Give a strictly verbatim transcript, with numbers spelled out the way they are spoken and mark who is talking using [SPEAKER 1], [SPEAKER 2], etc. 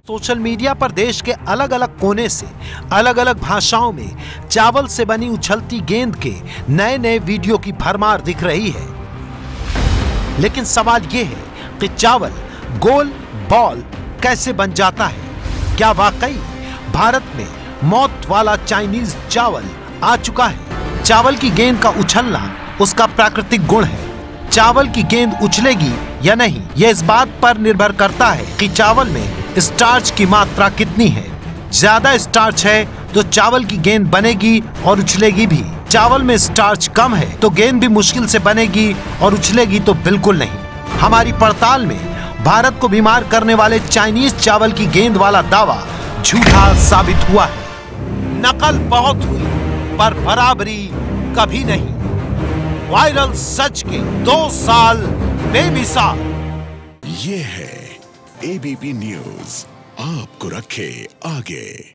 [SPEAKER 1] Social media पर देश के अलग अलग कोने से अलग अलग भाषाओं में चावल से बनी उछलती गेंद के नए नए वीडियो की भरमार दिख रही है। लेकिन सवाल यह है कि चावल गोल बॉल कैसे बन जाता है? क्या वाकई भारत में मौत वाला चाइनीज चावल आ चुका है? चावल की गेंद का उछलना उसका प्राकृतिक गुण है। चावल की गेंद उछलेगी या नहीं, यह इस बात पर निर्भर करता है कि चावल में स्टार्च की मात्रा कितनी है। ज्यादा स्टार्च है तो चावल की गेंद बनेगी और उछलेगी भी। चावल में स्टार्च कम है तो गेंद भी मुश्किल से बनेगी और उछलेगी तो बिल्कुल नहीं। हमारी पड़ताल में भारत को बीमार करने वाले चाइनीज चावल की गेंद वाला दावा झूठा साबित हुआ है। नकल बहुत हुई पर बराबरी कभी नहीं। वायरल सच के दो साल बेमिसाल।
[SPEAKER 2] ये है एबीपी न्यूज, आपको रखे आगे।